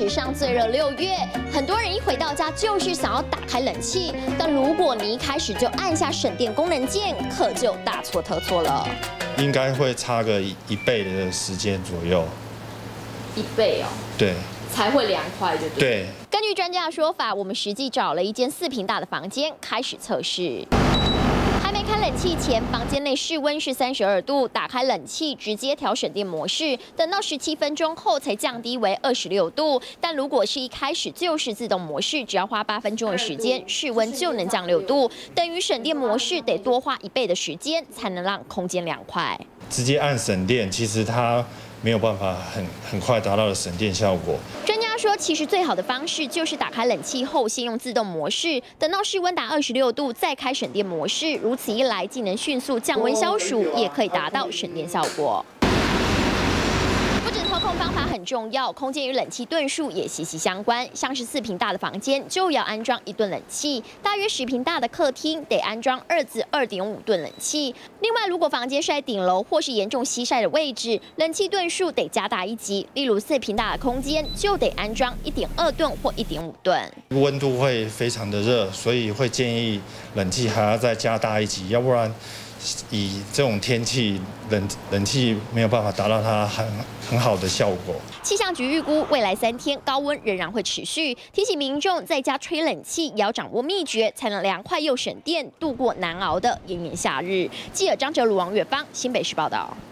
史上最热6月，很多人一回到家就是想要打开冷气，但如果你一开始就按下省电功能键，可就大错特错了。 应该会差个1倍的时间左右。 1倍哦？对。才会凉快，对不对？ 对。 根据专家的说法，我们实际找了一间4坪大的房间开始测试。 还没开冷气前，房间内室温是32度，打开冷气直接调省电模式，等到17分钟后才降低为26度。但如果是一开始就是自动模式，只要花8分钟的时间，室温就能降6度，等于省电模式得多花1倍的时间才能让空间凉快。 直接按省电，其实它没有办法很快达到的省电效果。 专家说，其实最好的方式就是打开冷气后，先用自动模式，等到室温达26度再开省电模式。如此一来，既能迅速降温消暑，也可以达到省电效果。 不止操控方法很重要，空间与冷气吨数也息息相关。像是4坪大的房间就要安装1吨冷气，大约10坪大的客厅得安装2至2.5吨冷气。另外，如果房间是在顶楼或是严重西晒的位置，冷气吨数得加大1级。例如4坪大的空间就得安装1.2吨或1.5吨。 温度会非常的热，所以会建议冷气还要再加大1级，要不然。 以这种天气，冷气没有办法达到它很好的效果。 气象局预估，未来3天高温仍然会持续，提醒民众在家吹冷气也要掌握秘诀，才能凉快又省电，度过难熬的炎炎夏日。记者张哲如、王月芳，新北市报道。